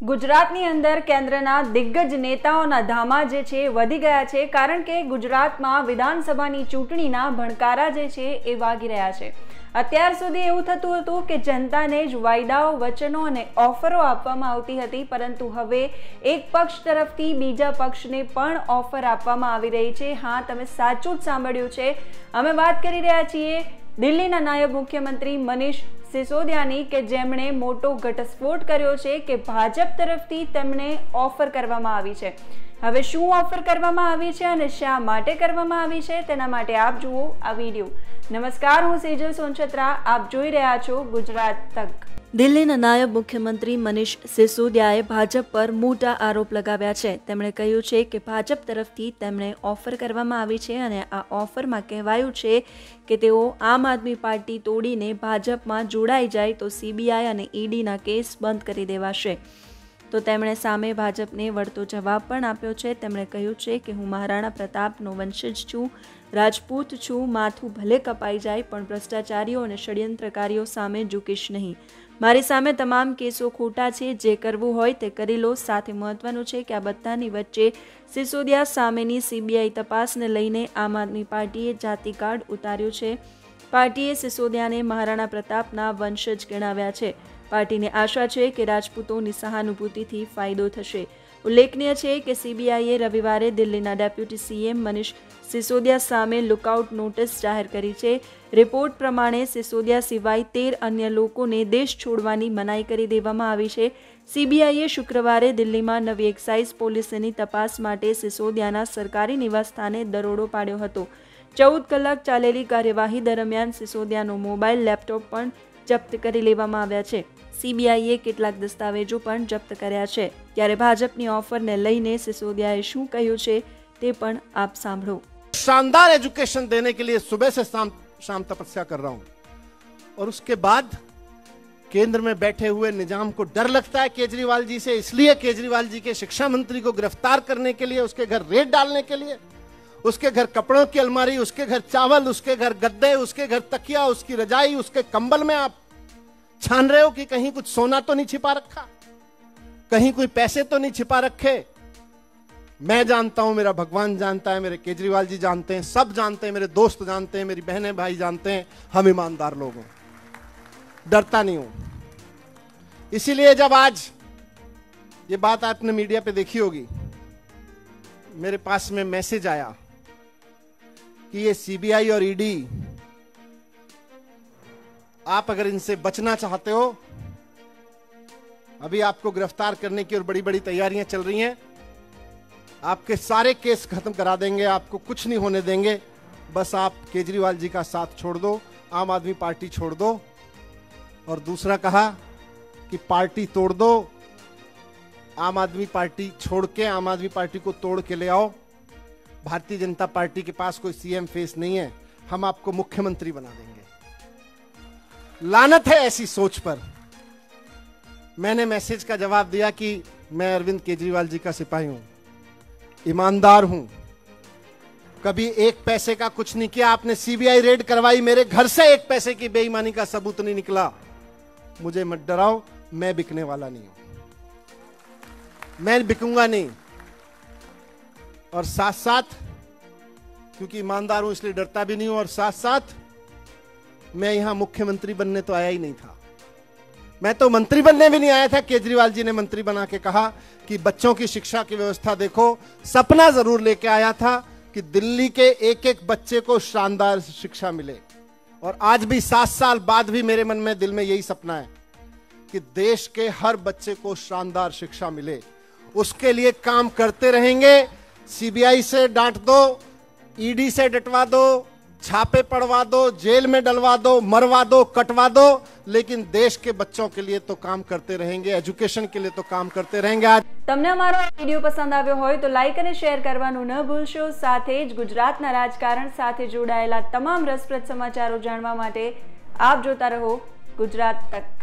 ગુજરાતની અંદર કેન્દ્રના દિગ્ગજ નેતાઓના ધામા જે છે વધી ગયા છે, કારણ કે ગુજરાતમાં વિધાનસભાની ચૂંટણીના ભણકારા જે છે એ વાગી રહ્યા છે। અત્યાર સુધી એવું થતું હતું કે જનતાને જ વાયદાઓ, વચનો અને ઓફરો આપવામાં આવતી હતી, પરંતુ હવે એક પક્ષ તરફથી બીજા પક્ષને પણ ઓફર આપવામાં આવી રહી છે। હા, તમે સાચું જ સાંભળ્યું છે। અમે વાત કરી રહ્યા છીએ દિલ્હીના નાયબ મુખ્યમંત્રી મનીષ સિસોદિયાની, કે જેમણે મોટો ઘટસ્ફોટ કર્યો છે કે ભાજપ તરફથી તેમને ઓફર કરવામાં આવી છે। હવે શું ઓફર કરવામાં આવી છે અને શા માટે કરવામાં આવી છે તેના માટે આપ જુઓ આ વિડીયો। નમસ્કાર, હું સેજલ સોનછત્રા, આપ જોઈ રહ્યા છો ગુજરાત તક। દિલ્હીના નાયબ મુખ્યમંત્રી મનીષ સિસોદિયાએ ભાજપ પર મોટા આરોપ લગાવ્યા છે। તેમણે કહ્યું છે કે ભાજપ તરફથી તેમને ઓફર કરવામાં આવી છે અને આ ઓફરમાં કહેવાયું છે કે તેઓ આમ આદમી પાર્ટી તોડીને ભાજપમાં જોડાઈ જાય તો સીબીઆઈ અને ઈડીના કેસ બંધ કરી દેવાશે। તો તેમણે સામે ભાજપને વળતો જવાબ પણ આપ્યો છે। તેમણે કહ્યું છે કે હું મહારાણા પ્રતાપનો વંશજ છું, રાજપૂત છું, માથું ભલે કપાઈ જાય પણ ભ્રષ્ટાચારીઓ અને ષડયંત્રકારીઓ સામે ઝૂકીશ નહીં। મારી સામે તમામ કેસો ખોટા છે, જે કરવું હોય તે કરી લો। સાથે મહત્વનું છે કે આ બધાની વચ્ચે સિસોદિયા સામેની સીબીઆઈ તપાસને લઈને આમ આદમી પાર્ટીએ જાતિ કાર્ડ ઉતાર્યું છે। પાર્ટીએ સિસોદિયાને મહારાણા પ્રતાપના વંશજ ગણાવ્યા છે। પાર્ટીને આશા છે કે રાજપૂતોની સહાનુભૂતિથી ફાયદો થશે। ઉલ્લેખનીય છે કે સીબીઆઈએ રવિવારે દિલ્હીના ડેપ્યુટી સીએમ મનીષ સિસોદિયા સામે લુકઆઉટ નોટિસ જાહેર કરી છે। રિપોર્ટ પ્રમાણે સિસોદિયા સિવાય 13 અન્ય લોકોને દેશ છોડવાની મનાઈ કરી દેવામાં આવી છે। સીબીઆઈએ શુક્રવારે દિલ્હીમાં નવી એક્સાઇઝ પોલિસીની તપાસ માટે સિસોદિયાના સરકારી નિવાસસ્થાને દરોડો પાડ્યો હતો। 14 કલાક ચાલેલી કાર્યવાહી દરમિયાન સિસોદિયાનો મોબાઈલ, લેપટોપ પણ જપ્ત કરી લેવામાં આવ્યા છે। સીબીઆઈએ કેટલાક દસ્તાવેજો પણ જપ્ત કર્યા છે। ત્યારે ભાજપની ઓફરને લઈને સિસોદિયાએ શું કહ્યું છે તે પણ આપ સાંભળો। शानदार एजुकेशन देने के लिए सुबह से शाम तपस्या कर रहा हूं और उसके बाद केंद्र में बैठे हुए निजाम को डर लगता है केजरीवाल जी से, इसलिए केजरीवाल जी के शिक्षा मंत्री को गिरफ्तार करने के लिए, उसके घर रेड डालने के लिए, उसके घर कपड़ों की अलमारी, उसके घर चावल, उसके घर गद्दे, उसके घर तकिया, उसकी रजाई, उसके कंबल में आप छान रहे हो कि कहीं कुछ सोना तो नहीं छिपा रखा, कहीं कोई पैसे तो नहीं छिपा रखे। मैं जानता हूं, मेरा भगवान जानता है, मेरे केजरीवाल जी जानते हैं, सब जानते हैं, मेरे दोस्त जानते हैं, मेरी बहनें भाई जानते हैं, हम ईमानदार लोग हैं, डरता नहीं हूं। इसीलिए जब आज ये बात आपने मीडिया पे देखी होगी, मेरे पास में मैसेज आया कि ये सीबीआई और ईडी, आप अगर इनसे बचना चाहते हो, अभी आपको गिरफ्तार करने की और बड़ी बड़ी तैयारियां चल रही हैं, आपके सारे केस खत्म करा देंगे, आपको कुछ नहीं होने देंगे, बस आप केजरीवाल जी का साथ छोड़ दो, आम आदमी पार्टी छोड़ दो। और दूसरा कहा कि पार्टी तोड़ दो, आम आदमी पार्टी छोड़ के आम आदमी पार्टी को तोड़ के ले आओ। भारतीय जनता पार्टी के पास कोई सीएम फेस नहीं है, हम आपको मुख्यमंत्री बना देंगे। लानत है ऐसी सोच पर। मैंने मैसेज का जवाब दिया कि मैं अरविंद केजरीवाल जी का सिपाही हूं, ईमानदार हूं, कभी एक पैसे का कुछ नहीं किया। आपने सीबीआई रेड करवाई, मेरे घर से एक पैसे की बेईमानी का सबूत नहीं निकला। मुझे मत डराओ, मैं बिकने वाला नहीं हूं, मैं बिकूंगा नहीं। और साथ साथ, क्योंकि ईमानदार हूं इसलिए डरता भी नहीं हूं, और साथ साथ मैं यहां मुख्यमंत्री बनने तो आया ही नहीं था, मैं तो मंत्री बनने भी नहीं आया था। केजरीवाल जी ने मंत्री बना के कहा कि बच्चों की शिक्षा की व्यवस्था देखो। सपना जरूर लेके आया था कि दिल्ली के एक एक बच्चे को शानदार शिक्षा मिले, और आज भी 7 साल बाद भी मेरे मन में, दिल में यही सपना है कि देश के हर बच्चे को शानदार शिक्षा मिले। उसके लिए काम करते रहेंगे। सीबीआई से डांट दो, ईडी से डटवा दो, छापे पड़वा दो, जेल में डलवा दो, मरवा दो, कटवा दो, लेकिन देश के बच्चों के लिए तो काम करते रहेंगे, एजुकेशन के लिए तो काम करते रहेंगे। आज તમને અમારો વિડિયો પસંદ આવ્યો હોય તો લાઈક અને શેર કરવાનું ન ભૂલશો। સાથે જ ગુજરાતના રાજકારણ સાથે જોડાયેલા તમામ રસપ્રદ સમાચારો જાણવા માટે આપ જોતા રહો ગુજરાત તક।